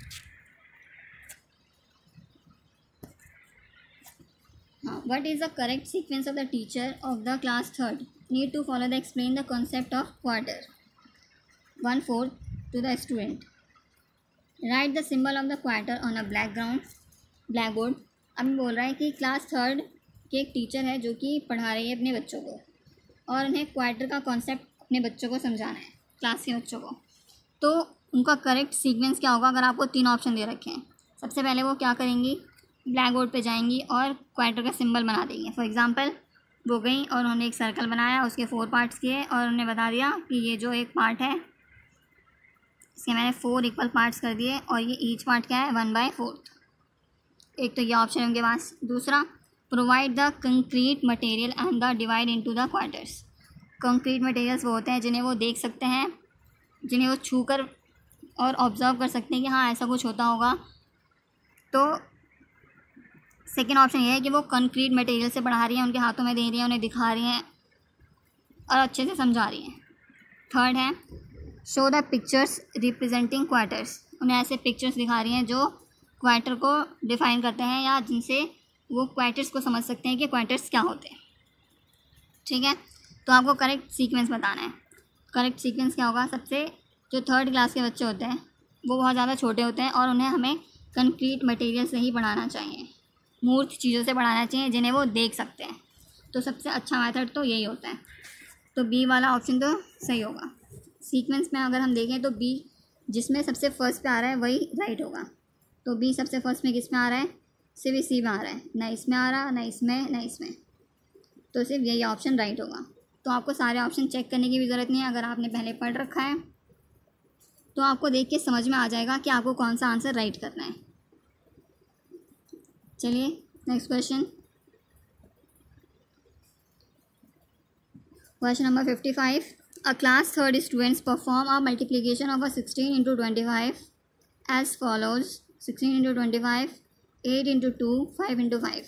what is the correct sequence of the teacher of the class third need to follow the explain the concept of quarter one fourth to the student. Write the symbol of the quarter on a black ground black board. अब बोल रहा है कि class third के एक teacher है जो कि पढ़ा रही है अपने बच्चों को और उन्हें क्वार्टर का कॉन्सेप्ट अपने बच्चों को समझाना है, क्लास के बच्चों को। तो उनका करेक्ट सीक्वेंस क्या होगा? अगर आपको तीन ऑप्शन दे रखे हैं, सबसे पहले वो क्या करेंगी, ब्लैक बोर्ड पे जाएंगी और क्वार्टर का सिंबल बना देंगे। फॉर एग्जांपल वो गई और उन्होंने एक सर्कल बनाया, उसके फोर पार्ट्स किए और उन्हें बता दिया कि ये जो एक पार्ट है इसके मैंने फोर इक्वल पार्ट्स कर दिए और ये ईच पार्ट क्या है, वन बाय फोर्थ। एक तो ये ऑप्शन है उनके पास। दूसरा, provide the concrete material and the divide into the quarters. Concrete materials वो होते हैं जिन्हें वो देख सकते हैं, जिन्हें वो छू कर और ऑब्जर्व कर सकते हैं कि हाँ ऐसा कुछ होता होगा। तो सेकेंड ऑप्शन ये है कि वो कंक्रीट मटेरियल से पढ़ा रही हैं, उनके हाथों में दे रही हैं, उन्हें दिखा रही हैं और अच्छे से समझा रही हैं। थर्ड है, show the pictures representing quarters. उन्हें ऐसे पिक्चर्स दिखा रही हैं जो क्वार्टर को डिफाइन करते हैं या जिनसे वो क्वार्टर्स को समझ सकते हैं कि क्वार्टर्स क्या होते हैं। ठीक है, तो आपको करेक्ट सीक्वेंस बताना है। करेक्ट सीक्वेंस क्या होगा? सबसे जो थर्ड क्लास के बच्चे होते हैं वो बहुत ज़्यादा छोटे होते हैं और उन्हें हमें कंक्रीट मटेरियल से ही पढ़ाना चाहिए, मूर्त चीज़ों से पढ़ाना चाहिए जिन्हें वो देख सकते हैं। तो सबसे अच्छा मेथड तो यही होता है। तो बी वाला ऑप्शन तो सही होगा। सीक्वेंस में अगर हम देखें तो बी जिसमें सबसे फर्स्ट पे आ रहा है वही राइट होगा। तो बी सबसे फर्स्ट में किस में आ रहा है? सिर्फ इसी में आ रहा है, ना इसमें आ रहा, ना इसमें, ना इसमें। तो सिर्फ यही ऑप्शन राइट होगा। तो आपको सारे ऑप्शन चेक करने की भी ज़रूरत नहीं है। अगर आपने पहले पढ़ रखा है तो आपको देख के समझ में आ जाएगा कि आपको कौन सा आंसर राइट करना है। चलिए next question. Question number fifty five. A class third students perform a multiplication of a sixteen into twenty five as follows. Sixteen into twenty five, eight into two, five into five.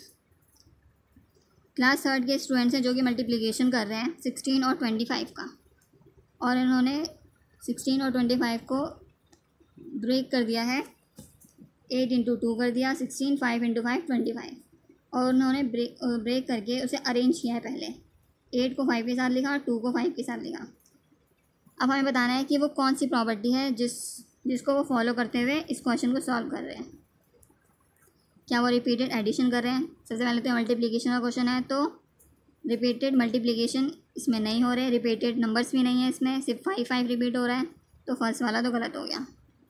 Class third के students हैं जो कि multiplication कर रहे हैं sixteen और twenty five का, और इन्होंने सिक्सटीन और ट्वेंटी फाइव को ब्रेक कर दिया है, एट इंटू टू कर दिया sixteen, five into five twenty five, और उन्होंने ब्रेक ब्रेक करके उसे अरेंज किया है। पहले एट को फाइव के साथ लिखा और टू को फाइव के साथ लिखा। अब हमें बताना है कि वो कौन सी प्रॉपर्टी है जिस जिसको वो फॉलो करते हुए इस क्वेश्चन को सॉल्व कर रहे हैं। क्या वो रिपीटेड एडिशन कर रहे हैं? सबसे पहले तो मल्टीप्लिकेशन का क्वेश्चन है तो रिपीटेड मल्टीप्लिकेशन इसमें नहीं हो रहे, रिपीटेड नंबर्स भी नहीं है इसमें, सिर्फ फाइव फाइव रिपीट हो रहा है। तो फर्स्ट वाला तो गलत हो गया।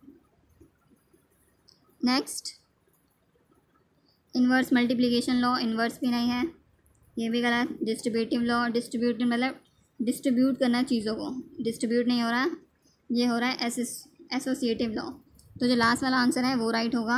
Next, inverse multiplication law, inverse भी नहीं है, ये भी गलत। डिस्ट्रीब्यूटिव लॉ, डिस्ट्रीब्यूटिव मतलब डिस्ट्रीब्यूट करना चीज़ों को, डिस्ट्रीब्यूट नहीं हो रहा, ये हो रहा है एस एसोसिएटिव लॉ। तो जो लास्ट वाला आंसर है वो राइट होगा।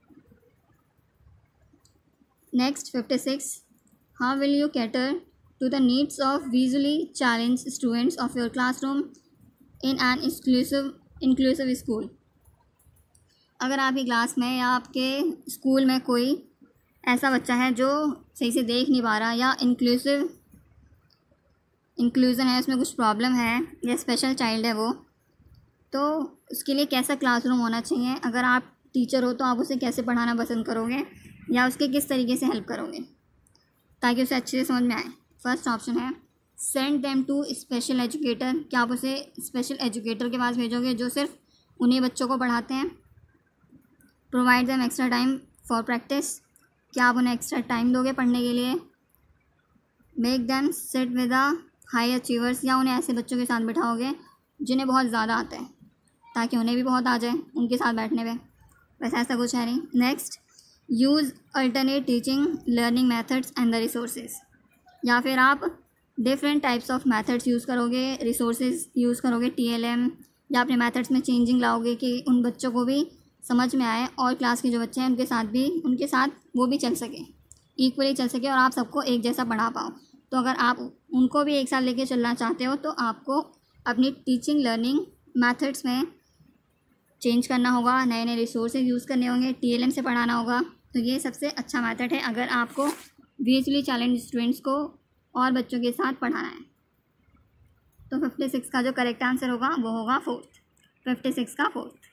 Next fifty six. How will you cater to the needs of visually challenge students of your classroom in an inclusive inclusive school. अगर आपकी क्लास में या आपके स्कूल में कोई ऐसा बच्चा है जो सही से देख नहीं पा रहा या इंक्लूसिव इंक्लूजन है, उसमें कुछ प्रॉब्लम है या स्पेशल चाइल्ड है वो, तो उसके लिए कैसा क्लासरूम होना चाहिए? अगर आप टीचर हो तो आप उसे कैसे पढ़ाना पसंद करोगे या उसके किस तरीके से हेल्प करोगे ताकि उसे अच्छे से समझ में आए? फर्स्ट ऑप्शन है send them to special educator. क्या आप उसे स्पेशल एजुकेटर के पास भेजोगे जो सिर्फ उन्हीं बच्चों को पढ़ाते हैं? Provide them extra time for practice. क्या आप उन्हें एक्स्ट्रा टाइम दोगे पढ़ने के लिए? Make them sit with the high achievers, या उन्हें ऐसे बच्चों के साथ बिठाओगे जिन्हें बहुत ज़्यादा आता है, ताकि उन्हें भी बहुत आ जाए उनके साथ बैठने पे। वैसे ऐसा कुछ है नहीं। Next, use alternate teaching learning methods and the resources, या फिर आप different types of methods use करोगे, रिसोर्सेज यूज़ करोगे, टी एल एम, या अपने मेथड्स में चेंजिंग लाओगे कि उन बच्चों को भी समझ में आए और क्लास के जो बच्चे हैं उनके साथ भी उनके साथ वो भी चल सके, इक्वली चल सके और आप सबको एक जैसा पढ़ा पाओ। तो अगर आप उनको भी एक साथ लेके चलना चाहते हो तो आपको अपनी टीचिंग लर्निंग मेथड्स में चेंज करना होगा, नए नए रिसोर्सेज यूज़ करने होंगे, टी एल एम से पढ़ाना होगा। तो ये सबसे अच्छा मेथड है अगर आपको विजुअली चैलेंज स्टूडेंट्स को और बच्चों के साथ पढ़ाना है। तो फिफ्टी सिक्स का जो करेक्ट आंसर होगा वो होगा फोर्थ, फिफ्टी सिक्स का fourth.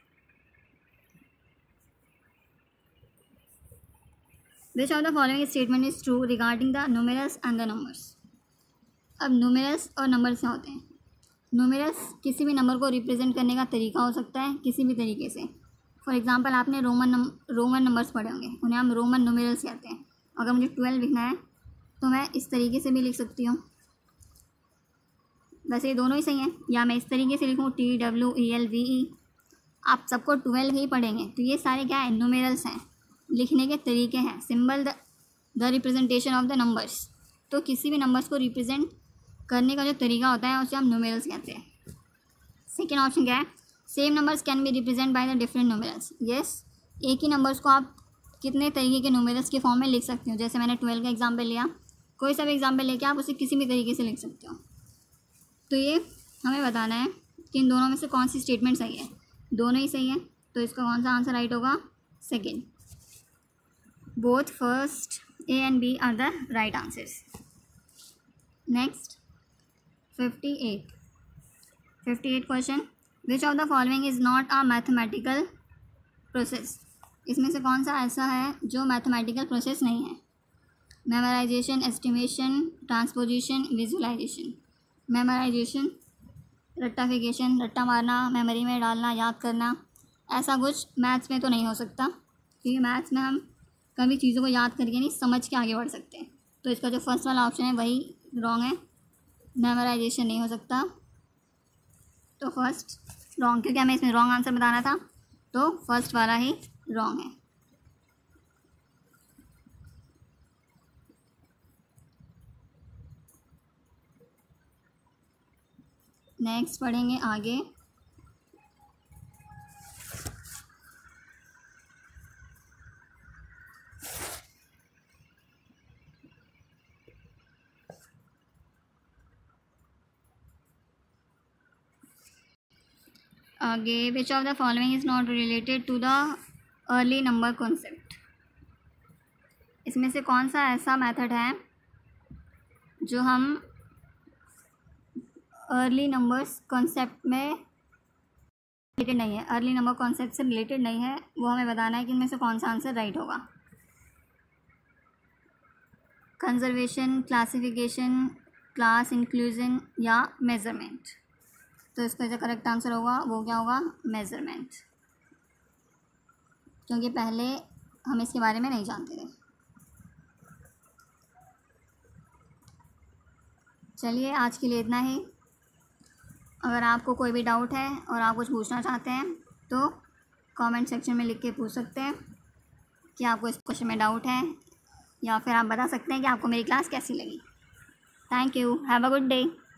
Which of the following statement is true regarding the numerals and the numbers. अब न्यूमेरल्स और नंबर्स क्या होते हैं? न्यूमेरल्स किसी भी नंबर को रिप्रेजेंट करने का तरीका हो सकता है किसी भी तरीके से। फॉर एग्जांपल आपने रोमन नम रोमन नंबर्स पढ़े होंगे, उन्हें हम रोमन न्यूमेरल्स कहते हैं। अगर मुझे ट्वेल्व लिखना है तो मैं इस तरीके से भी लिख सकती हूँ, वैसे ये दोनों ही सही हैं, या मैं इस तरीके से लिखूँ T W E L V E. आप सबको ट्वेल्व ही पढ़ेंगे, तो ये सारे क्या है? न्यूमेरल्स हैं, लिखने के तरीके हैं, symbol the the representation of the numbers. तो किसी भी नंबर्स को रिप्रेजेंट करने का जो तरीका होता है उसे हम न्यूमेरल्स कहते हैं। सेकेंड ऑप्शन क्या है? Same numbers can be represent by the different numerals. Yes, एक ही नंबर्स को आप कितने तरीके के न्यूमेरल्स के फॉर्म में लिख सकते हो। जैसे मैंने ट्वेल्व का एग्जाम्पल लिया, कोई सा भी एग्जाम्पल लेके आप उसे किसी भी तरीके से लिख सकते हो। तो ये हमें बताना है कि इन दोनों में से कौन सी स्टेटमेंट सही है। दोनों ही सही है, तो इसका कौन सा आंसर राइट होगा? Second. Both first A and B are the right answers. Next fifty eight fifty eight question, which of the following is not a mathematical process. इसमें से कौन सा ऐसा है जो मैथमेटिकल प्रोसेस नहीं है? Memorisation, estimation, transposition, visualisation. Memorisation, रट्टाफिकेशन, रट्टा मारना, मेमोरी में डालना, याद करना, ऐसा कुछ मैथ्स में तो नहीं हो सकता, क्योंकि मैथ्स में हम कभी चीज़ों को याद करके नहीं समझ के आगे बढ़ सकते। तो इसका जो फर्स्ट वाला ऑप्शन है वही रॉन्ग है, मेमोराइजेशन नहीं हो सकता। तो फर्स्ट रॉन्ग, क्योंकि हमें इसमें रॉन्ग आंसर बताना था, तो फर्स्ट वाला ही रॉन्ग है। नेक्स्ट पढ़ेंगे आगे। आगे, which of the following is not related to the early number concept. इसमें से कौन सा ऐसा मेथड है जो हम अर्ली नंबर्स कॉन्सेप्ट में रिलेटेड नहीं है, अर्ली नंबर कॉन्सेप्ट से रिलेटेड नहीं है, वो हमें बताना है कि इनमें से कौन सा आंसर राइट होगा। कंजर्वेशन, क्लासिफिकेशन, क्लास इंक्लूजन या मेजरमेंट। तो इसका जो करेक्ट आंसर होगा वो क्या होगा? मेजरमेंट, क्योंकि पहले हम इसके बारे में नहीं जानते थे। चलिए आज के लिए इतना ही। अगर आपको कोई भी डाउट है और आप कुछ पूछना चाहते हैं तो कमेंट सेक्शन में लिख के पूछ सकते हैं कि आपको इस क्वेश्चन में डाउट है, या फिर आप बता सकते हैं कि आपको मेरी क्लास कैसी लगी। Thank you, have a good day.